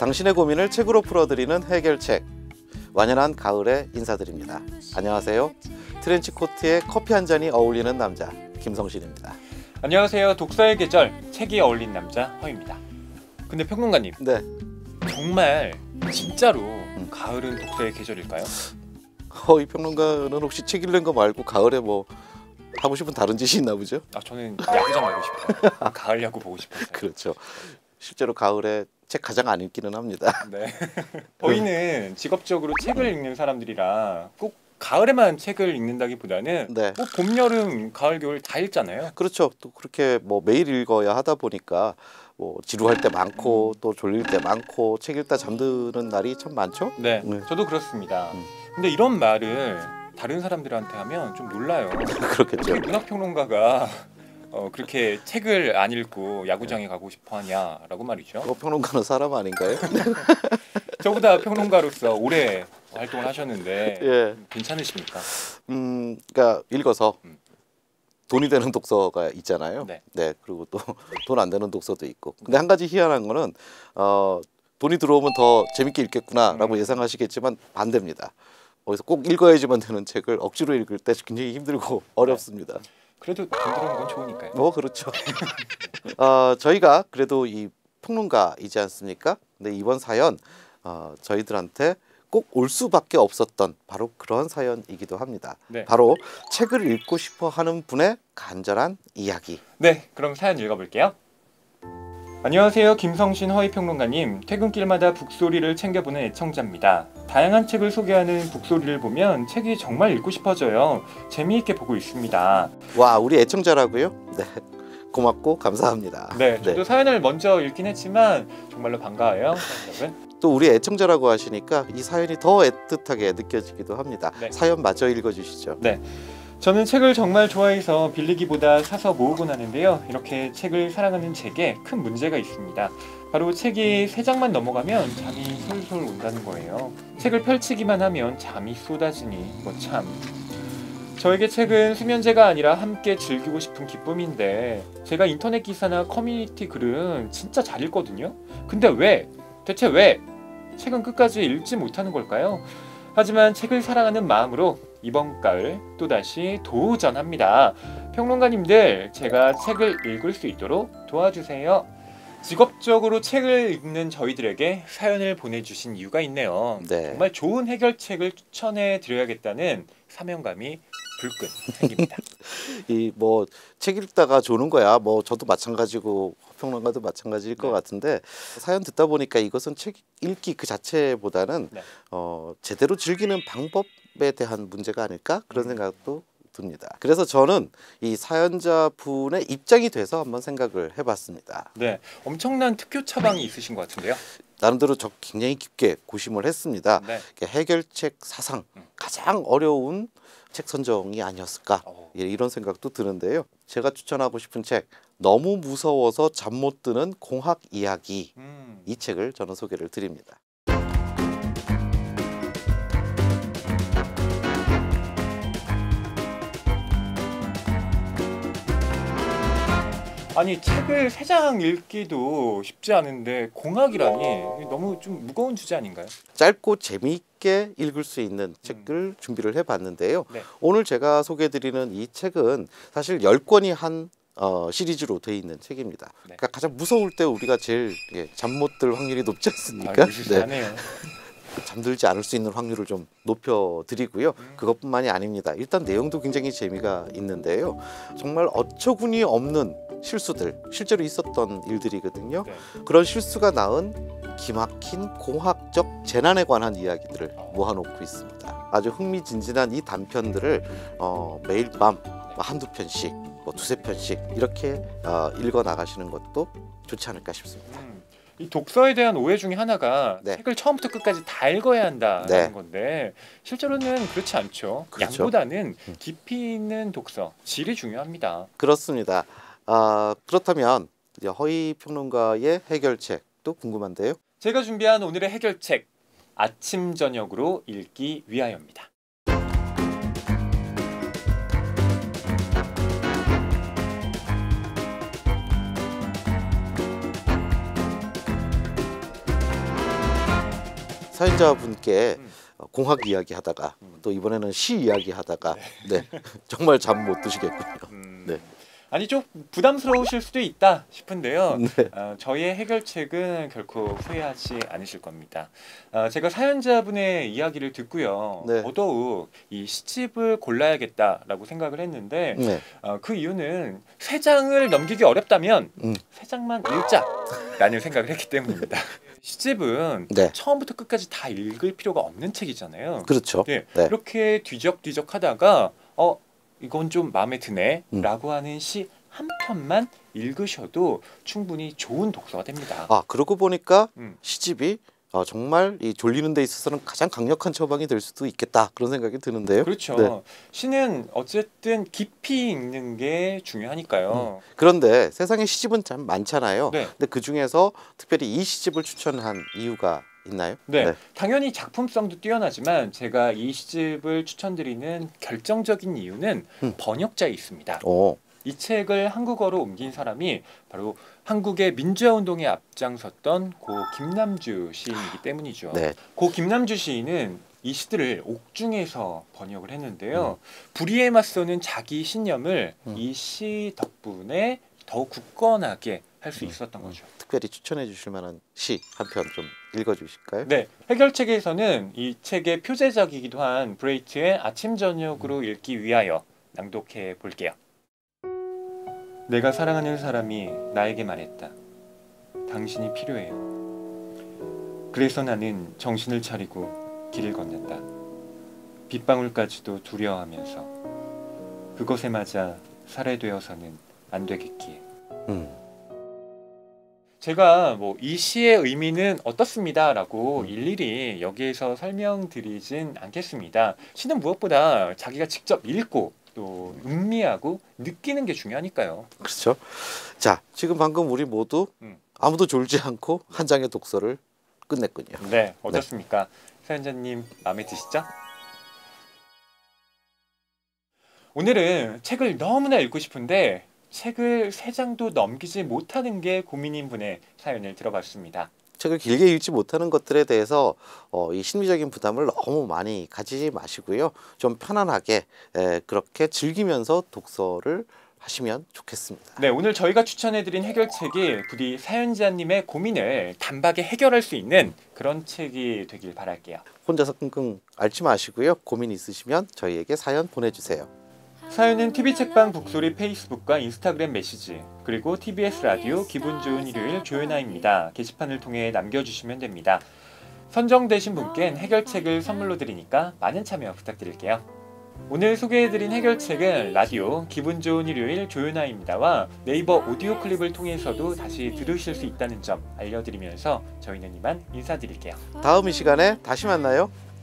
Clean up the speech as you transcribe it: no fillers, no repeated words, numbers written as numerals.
당신의 고민을 책으로 풀어드리는 해결책, 완연한 가을에 인사드립니다. 안녕하세요. 트렌치코트에 커피 한 잔이 어울리는 남자 김성신입니다. 안녕하세요. 독서의 계절, 책이 어울린 남자 허입니다. 근데 평론가님, 네, 정말 진짜로 가을은 독서의 계절일까요? 허이 평론가는 혹시 책 읽는 거 말고 가을에 뭐 하고 싶은 다른 짓이 있나 보죠? 저는 야구장 가고 싶어요. 가을 야구 보고 싶어요. 그렇죠. 실제로 가을에 책 가장 안 읽기는 합니다. 네. 저희는 직업적으로 책을 읽는 사람들이라 꼭 가을에만 책을 읽는다기보다는 네. 뭐 봄, 여름, 가을, 겨울 다 읽잖아요. 그렇죠. 또 그렇게 뭐 매일 읽어야 하다 보니까 뭐 지루할 때 많고 또 졸릴 때 많고 책 읽다 잠드는 날이 참 많죠. 네, 네. 저도 그렇습니다. 근데 이런 말을 다른 사람들한테 하면 좀 놀라요. 그렇겠죠. 문학평론가가 그렇게 책을 안 읽고 야구장에 가고 싶어 하냐라고 말이죠. 평론가는 사람 아닌가요? 저보다 평론가로서 오래 활동을 하셨는데 예. 괜찮으십니까? 그러니까 읽어서 돈이 되는 독서가 있잖아요. 네. 그리고 또 돈 안 되는 독서도 있고. 근데 한 가지 희한한 거는 돈이 들어오면 더 재밌게 읽겠구나라고 예상하시겠지만 반대입니다. 거기서 꼭 읽어야지만 되는 책을 억지로 읽을 때 굉장히 힘들고 어렵습니다. 그래도 돈 들어오는 건 좋으니까요. 그렇죠. 저희가 그래도 이 평론가이지 않습니까? 근데 이번 사연 저희들한테 꼭 올 수밖에 없었던 바로 그런 사연이기도 합니다. 네. 바로 책을 읽고 싶어 하는 분의 간절한 이야기. 네, 그럼 사연 읽어볼게요. 안녕하세요. 김성신 허위평론가님. 퇴근길마다 북소리를 챙겨보는 애청자입니다. 다양한 책을 소개하는 북소리를 보면 책이 정말 읽고 싶어져요. 재미있게 보고 있습니다. 와, 우리 애청자라고요? 네, 고맙고 감사합니다. 네, 저도 사연을 먼저 읽긴 했지만 정말로 반가워요, 여러분. 또 우리 애청자라고 하시니까 이 사연이 더 애틋하게 느껴지기도 합니다. 네. 사연 마저 읽어주시죠. 네. 저는 책을 정말 좋아해서 빌리기보다 사서 모으곤 하는데요. 이렇게 책을 사랑하는 제게 큰 문제가 있습니다. 바로 책이 3장만 넘어가면 잠이 솔솔 온다는 거예요. 책을 펼치기만 하면 잠이 쏟아지니 참. 저에게 책은 수면제가 아니라 함께 즐기고 싶은 기쁨인데 제가 인터넷 기사나 커뮤니티 글은 진짜 잘 읽거든요. 근데 대체 왜 책은 끝까지 읽지 못하는 걸까요? 하지만 책을 사랑하는 마음으로 이번 가을 또다시 도전합니다. 평론가님들, 제가 책을 읽을 수 있도록 도와주세요. 직업적으로 책을 읽는 저희들에게 사연을 보내주신 이유가 있네요. 네. 정말 좋은 해결책을 추천해 드려야겠다는 사명감이 불끈 생깁니다. 이 뭐 책 읽다가 조는 거야. 뭐 저도 마찬가지고 평론가도 마찬가지일 것 같은데 사연 듣다 보니까 이것은 책 읽기 그 자체보다는 제대로 즐기는 방법에 대한 문제가 아닐까 그런 생각도 듭니다. 그래서 저는 이 사연자 분의 입장이 돼서 한번 생각을 해봤습니다. 네, 엄청난 특효 처방이 있으신 것 같은데요. 나름대로 저 굉장히 깊게 고심을 했습니다. 네. 해결책 사상 가장 어려운 책 선정이 아니었을까 이런 생각도 드는데요. 제가 추천하고 싶은 책, 너무 무서워서 잠 못 드는 공학 이야기, 이 책을 저는 소개를 드립니다. 아니, 책을 3장 읽기도 쉽지 않은데 공학이라니 너무 좀 무거운 주제 아닌가요? 짧고 재미있게 읽을 수 있는 책을 준비를 해봤는데요. 네. 오늘 제가 소개해드리는 이 책은 사실 10권이 한 시리즈로 되어 있는 책입니다. 네. 그러니까 가장 무서울 때 우리가 제일 잠 못 들 확률이 높지 않습니까? 유실하네요. 잠들지 않을 수 있는 확률을 좀 높여드리고요. 그것뿐만이 아닙니다. 일단 내용도 굉장히 재미가 있는데요. 정말 어처구니 없는 실수들, 실제로 있었던 일들이거든요. 네. 그런 실수가 낳은 기막힌 공학적 재난에 관한 이야기들을 모아놓고 있습니다. 아주 흥미진진한 이 단편들을 매일 밤 한두 편씩, 두세 편씩 이렇게 읽어 나가시는 것도 좋지 않을까 싶습니다. 이 독서에 대한 오해 중에 하나가 네. 책을 처음부터 끝까지 다 읽어야 한다는 네. 건데 실제로는 그렇지 않죠. 그렇죠. 양보다는 깊이 있는 독서, 질이 중요합니다. 그렇습니다. 그렇다면 이제 허위 평론가의 해결책도 궁금한데요. 제가 준비한 오늘의 해결책, 아침 저녁으로 읽기 위하여입니다. 사연자분께 공학 이야기 하다가 또 이번에는 시 이야기 하다가 네. 정말 잠 못 드시겠군요. 네. 아니 좀 부담스러우실 수도 있다 싶은데요. 네. 저희의 해결책은 결코 후회하지 않으실 겁니다. 제가 사연자분의 이야기를 듣고요. 네. 더더욱 이 시집을 골라야겠다라고 생각을 했는데 네. 그 이유는 3장을 넘기기 어렵다면 3장만 읽자라는 생각을 했기 때문입니다. 시집은 네. 처음부터 끝까지 다 읽을 필요가 없는 책이잖아요. 그렇죠. 네. 네. 이렇게 뒤적뒤적 하다가 이건 좀 마음에 드네 라고 하는 시 한 편만 읽으셔도 충분히 좋은 독서가 됩니다. 그러고 보니까 음. 시집이 정말 이 졸리는 데 있어서는 가장 강력한 처방이 될 수도 있겠다 그런 생각이 드는데요. 그렇죠. 네. 시는 어쨌든 깊이 읽는 게 중요하니까요. 그런데 세상에 시집은 참 많잖아요. 네. 근데 그 중에서 특별히 이 시집을 추천한 이유가 있나요? 네, 당연히 작품성도 뛰어나지만 제가 이 시집을 추천드리는 결정적인 이유는 번역자에 있습니다. 이 책을 한국어로 옮긴 사람이 바로 한국의 민주화 운동에 앞장섰던 고 김남주 시인이기 때문이죠. 네. 고 김남주 시인은 이 시들을 옥중에서 번역을 했는데요. 불의에 맞서는 자기 신념을 이 시 덕분에 더욱 굳건하게 할 수 있었던 거죠. 특별히 추천해 주실 만한 시 한 편 좀 읽어주실까요? 네, 해결책에서는 이 책의 표제작이기도 한 브레이트의 아침 저녁으로 읽기 위하여 낭독해 볼게요. 내가 사랑하는 사람이 나에게 말했다. 당신이 필요해요. 그래서 나는 정신을 차리고 길을 건넌다. 빗방울까지도 두려워하면서 그것에 맞아 살해되어서는 안 되겠기에. 제가 이 시의 의미는 어떻습니다라고 일일이 여기에서 설명드리진 않겠습니다. 시는 무엇보다 자기가 직접 읽고 또 음미하고 느끼는 게 중요하니까요. 그렇죠. 자, 지금 방금 우리 모두 아무도 졸지 않고 한 장의 독서를 끝냈군요. 네, 어떻습니까? 사연자님 마음에 드시죠? 오늘은 책을 너무나 읽고 싶은데 책을 3장도 넘기지 못하는 게 고민인 분의 사연을 들어봤습니다. 책을 길게 읽지 못하는 것들에 대해서 이 심리적인 부담을 너무 많이 가지지 마시고요. 좀 편안하게 그렇게 즐기면서 독서를 하시면 좋겠습니다. 네, 오늘 저희가 추천해드린 해결책이 부디 사연자님의 고민을 단박에 해결할 수 있는 그런 책이 되길 바랄게요. 혼자서 끙끙 앓지 마시고요. 고민 있으시면 저희에게 사연 보내주세요. 사연은 TV책방 북소리 페이스북과 인스타그램 메시지 그리고 TBS 라디오 기분 좋은 일요일 조연아입니다. 게시판을 통해 남겨주시면 됩니다. 선정되신 분께는 해결책을 선물로 드리니까 많은 참여 부탁드릴게요. 오늘 소개해드린 해결책은 라디오 기분 좋은 일요일 조연아입니다와 네이버 오디오 클립을 통해서도 다시 들으실 수 있다는 점 알려드리면서 저희는 이만 인사드릴게요. 다음 이 시간에 다시 만나요.